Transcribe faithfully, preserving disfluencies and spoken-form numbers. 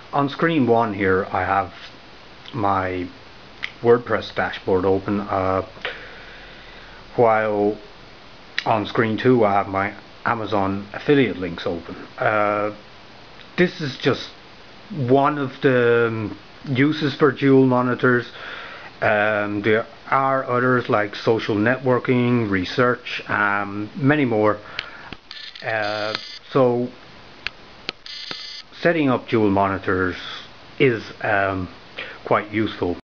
On screen one here I have my WordPress dashboard open, uh, while on screen two I have my Amazon affiliate links open. Uh, this is just one of the um, uses for dual monitors. Um, there are others like social networking, research, um, many more. Uh, so setting up dual monitors is um, quite useful.